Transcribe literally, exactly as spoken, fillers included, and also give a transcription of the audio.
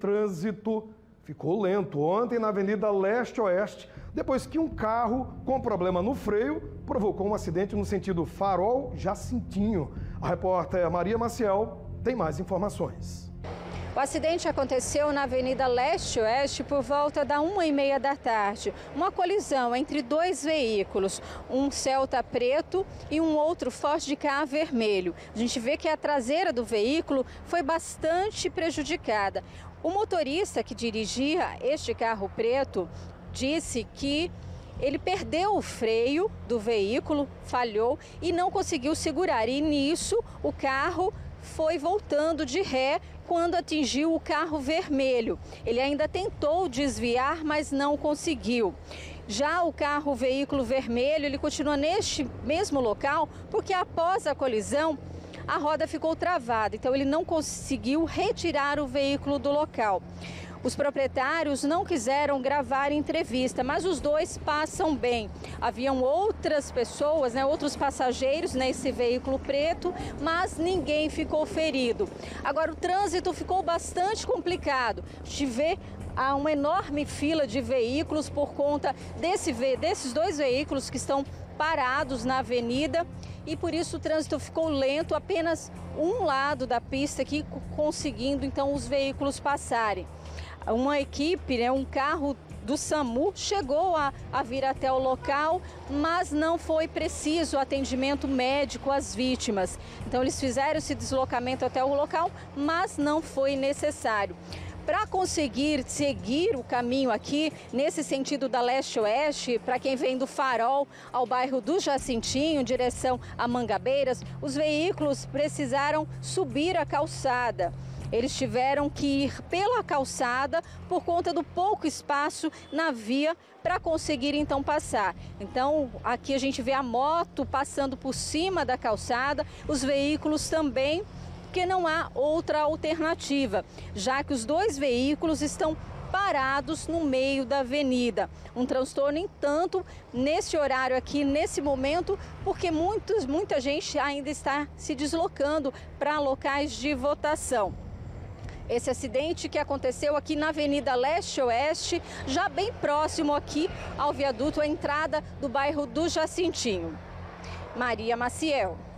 trânsito ficou lento ontem na Avenida Leste-Oeste, depois que um carro com problema no freio provocou um acidente no sentido Farol-Jacintinho. A repórter Maria Maciel tem mais informações. O acidente aconteceu na Avenida Leste-Oeste por volta da uma e meia da tarde. Uma colisão entre dois veículos, um Celta preto e um outro Ford Ka vermelho. A gente vê que a traseira do veículo foi bastante prejudicada. O motorista que dirigia este carro preto disse que ele perdeu o freio do veículo, falhou e não conseguiu segurar. E nisso o carro foi voltando de ré quando atingiu o carro vermelho. Ele ainda tentou desviar, mas não conseguiu. Já o carro, o veículo vermelho, ele continua neste mesmo local porque após a colisão a roda ficou travada, então ele não conseguiu retirar o veículo do local. Os proprietários não quiseram gravar entrevista, mas os dois passam bem. Haviam outras pessoas, né, outros passageiros nesse veículo preto, mas ninguém ficou ferido. Agora, o trânsito ficou bastante complicado. A gente vê há uma enorme fila de veículos por conta desse, desses dois veículos que estão parados na avenida. E por isso o trânsito ficou lento, apenas um lado da pista aqui conseguindo então os veículos passarem. Uma equipe, né, um carro do SAMU chegou a, a vir até o local, mas não foi preciso atendimento médico às vítimas. Então eles fizeram esse deslocamento até o local, mas não foi necessário. Para conseguir seguir o caminho aqui, nesse sentido da leste-oeste, para quem vem do Farol ao bairro do Jacintinho, em direção a Mangabeiras, os veículos precisaram subir a calçada. Eles tiveram que ir pela calçada por conta do pouco espaço na via para conseguir então passar. Então aqui a gente vê a moto passando por cima da calçada, os veículos também, porque não há outra alternativa, já que os dois veículos estão parados no meio da avenida. Um transtorno, entanto, nesse horário aqui, nesse momento, porque muitos, muita gente ainda está se deslocando para locais de votação. Esse acidente que aconteceu aqui na Avenida Leste-Oeste, já bem próximo aqui ao viaduto, a entrada do bairro do Jacintinho. Maria Maciel.